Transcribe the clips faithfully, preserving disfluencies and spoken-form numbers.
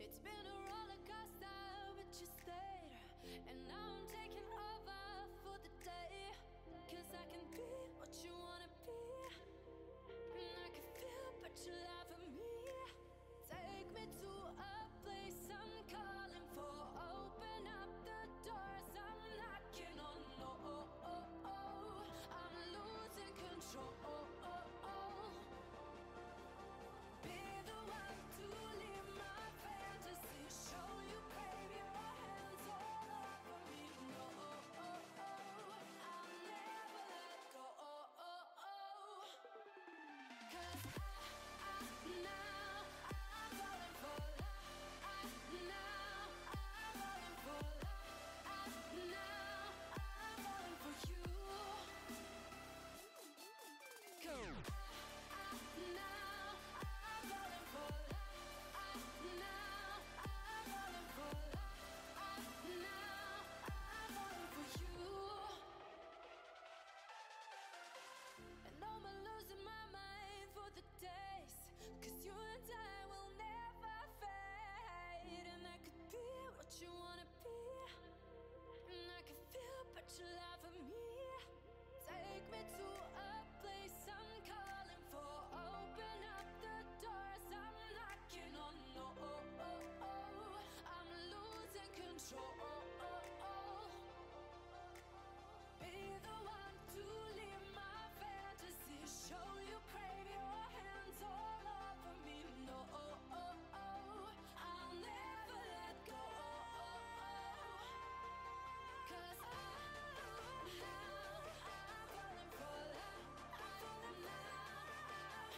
It's been a roller coaster, but you stayed. And now I'm taking over for the day. Cause I can be what you wanna be. And I can feel, but you lie for me. Take me to a place I'm calling for. Open up the doors I'm knocking on. No, oh, oh, oh. I'm losing control. Oh, oh, oh. Cause you and I will never fade. And I could be what you wanna be. And I can feel, but you lie for me. Take me to a place I'm calling for. Open up the doors I'm knocking on. No, oh, oh, oh. I'm losing control. Oh, oh, oh. Be the one to leave my fantasy. Show you crave your hands all over me. No, oh, oh, oh. I'll never let go. Cause I, now I'm falling for love. I'm falling now.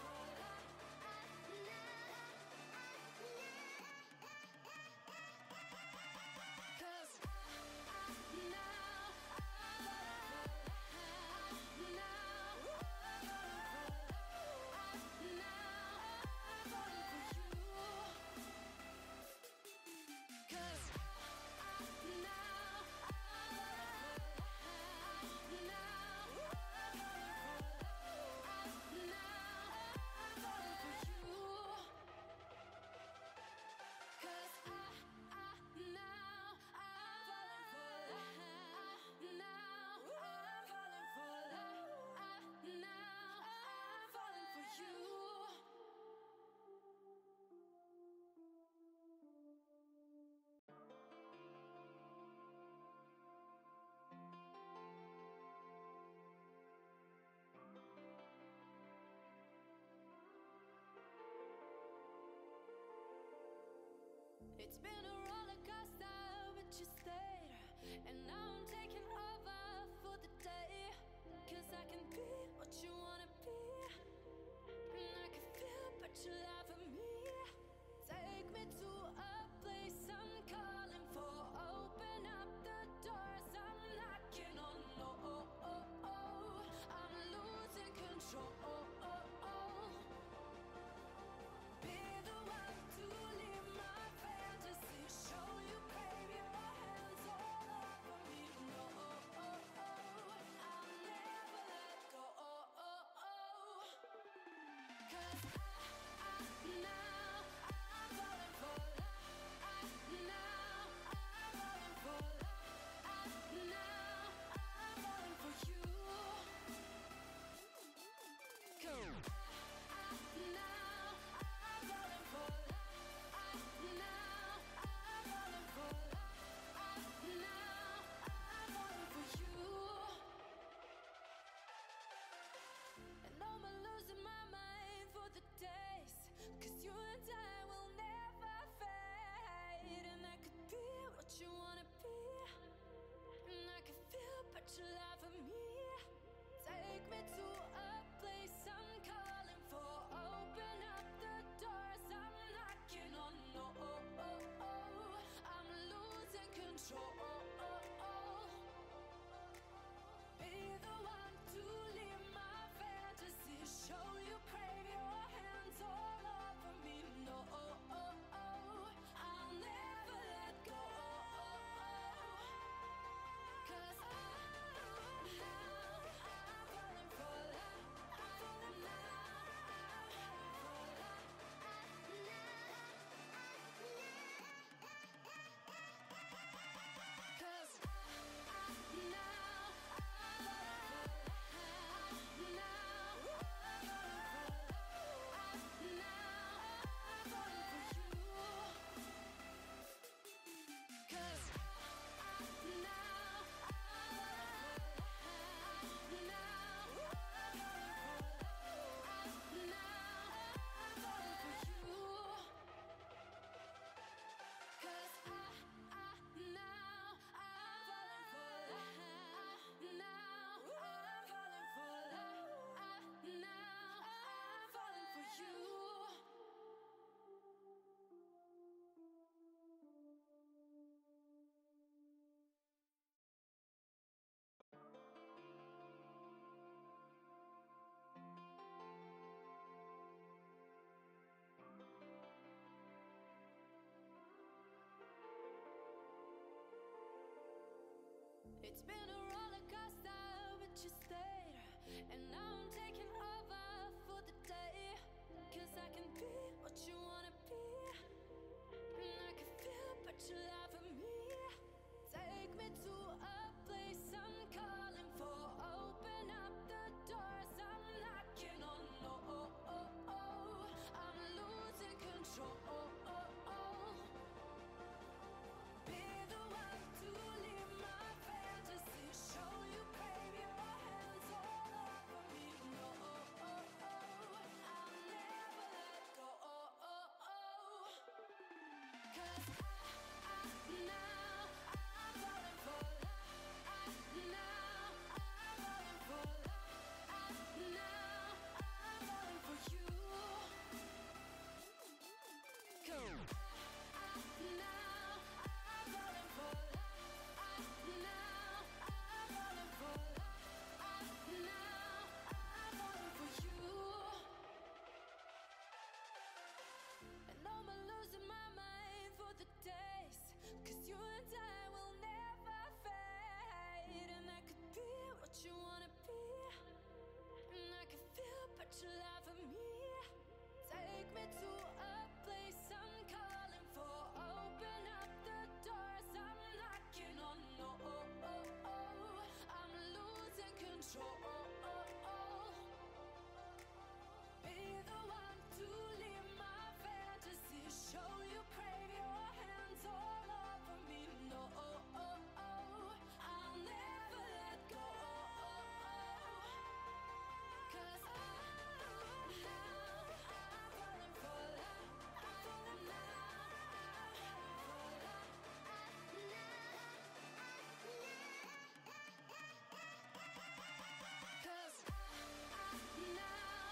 Cause I, now I'm falling for love. Now it's been a roller coaster, but you stayed. And now I'm taking over for the day. Cause I can be what you wanna be. And I can feel, but you lie for me. Take me to a place I'm calling for. Open up the doors I'm knocking on. No, oh, oh, oh. I'm losing control. Oh, oh, oh. I It's been a roller coaster, but you stayed. And now I'm taking over for the day. Cause I can be what you wanna be. And I can feel, but you laugh at me. Take me to a place I'm calling for. Open up the doors I'm knocking on. Oh, oh, oh, oh. I'm losing control. Be the one to leave my fantasy. Show you crave your hands all over me. No, oh, oh, oh. I'll never let go. Oh, oh, oh. Cause I, I, now I'm falling for love. I, now I'm falling for love. I, now I'm falling for you. Go. Cause you and I will never fade. And I could be what you wanna be. And I can feel, but you laugh at me. Take me to a place I'm calling for. Open up the doors I'm knocking on. Oh, oh, oh, oh. I'm losing control. Be the one to leave my fantasy. Show you crave your hands all over me. No, oh, oh, oh. I'll never let go. Cause I, now I'm falling for love. I'm falling now. I'm falling for love. Cause I, I, now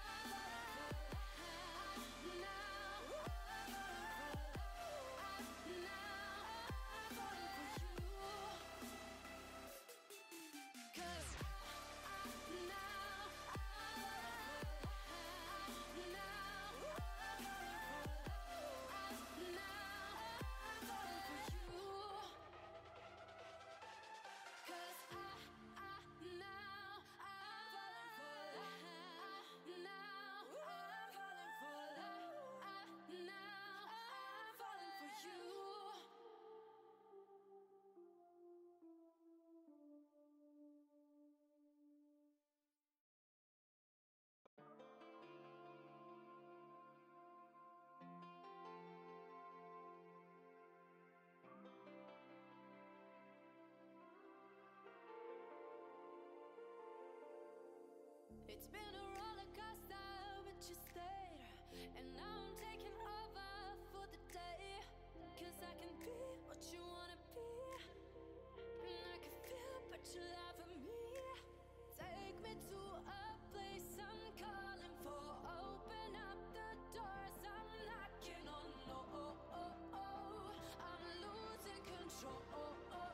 it's been a roller coaster, but you stayed. And now I'm taking over for the day. Cause I can be what you wanna be. And I can feel, but you laugh at me. Take me to a place I'm calling for. Open up the doors I'm knocking on. Oh, oh, oh, oh. I'm losing control.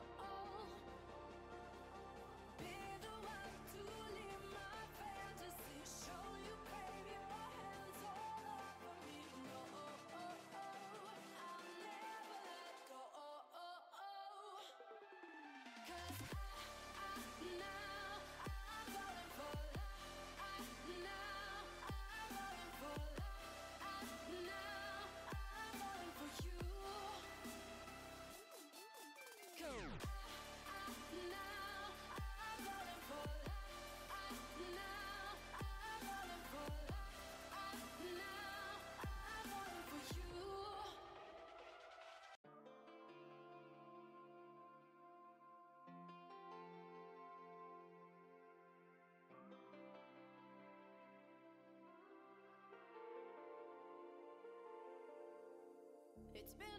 Be the one to leave my fantasy. Show you crave your hands all over me. No, oh, oh, oh. I'll never let go. Oh, oh, oh. Cause I, I, now I'm falling for love. I, now I'm falling for love. I, now I'm falling for you. Go. I, now I'm falling for love. I, now I'm falling for love. I, now I'm falling for you. It's been